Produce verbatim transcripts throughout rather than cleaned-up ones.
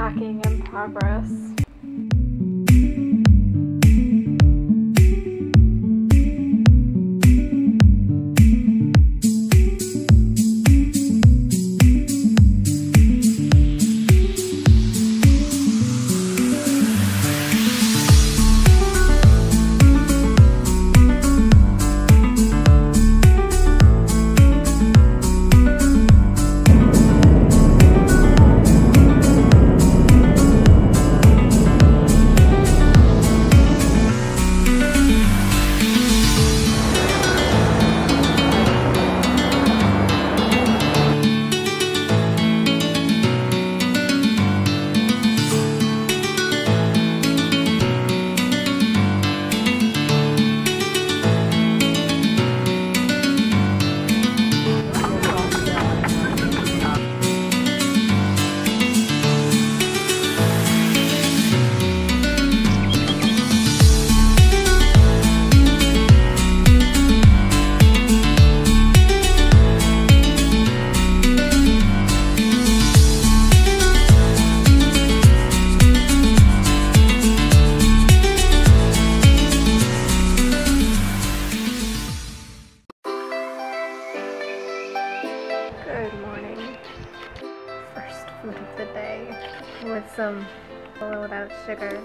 packing in progress. Good morning. First food of the day with some oil without sugar.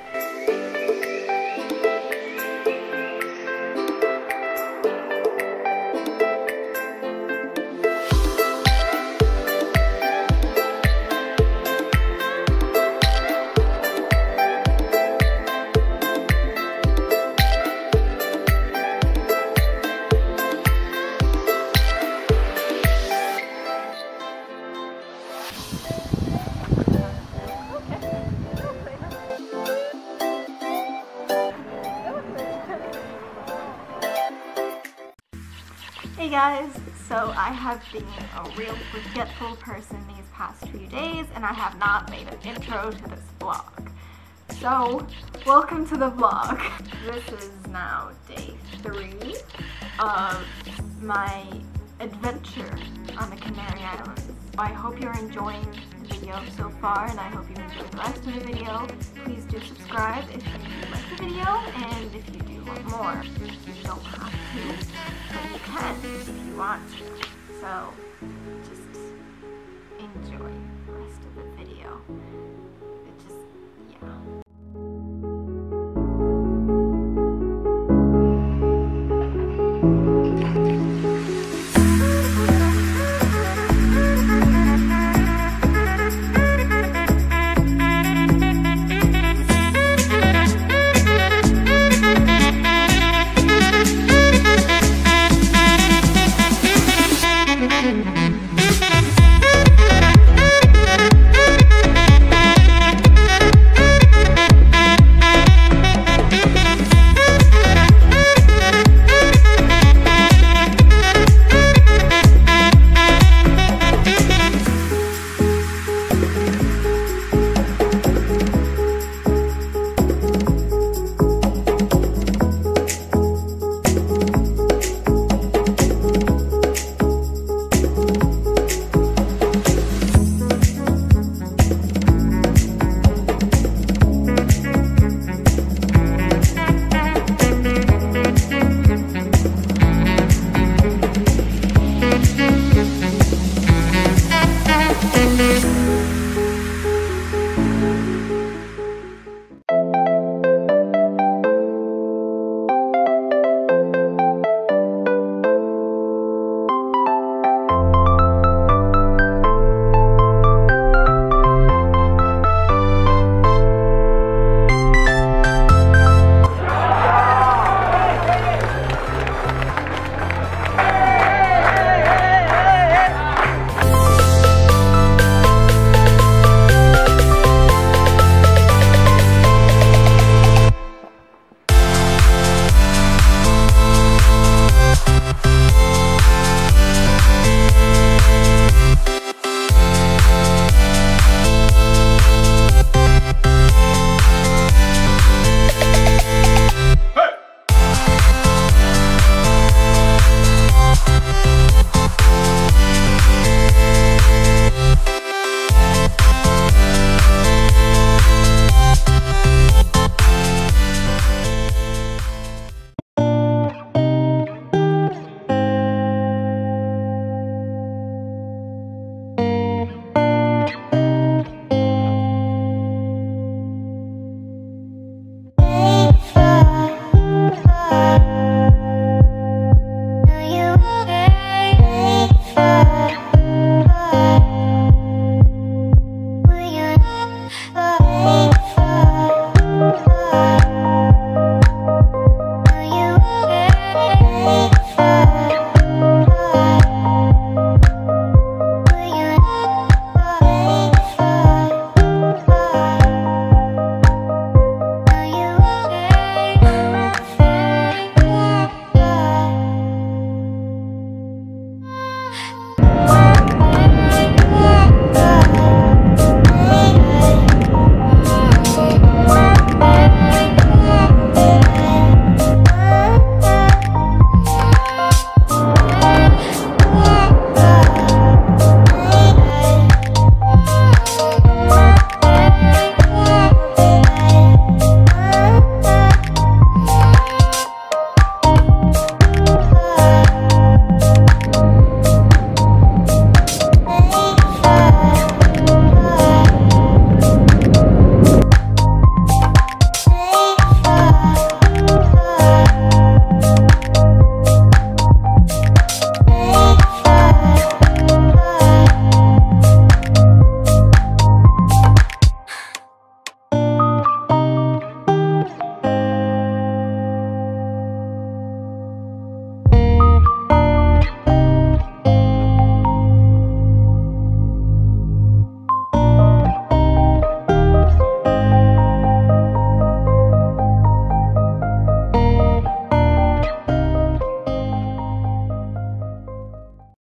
Hey guys, so I have been a real forgetful person these past few days and I have not made an intro to this vlog. So, welcome to the vlog. This is now day three of my adventure on the Canary Islands. I hope you're enjoying the video so far and I hope you enjoy the rest of the video. Please do subscribe if you like the video and if you do want more. You don't have to, but you can if you want to. So just enjoy the rest of the video.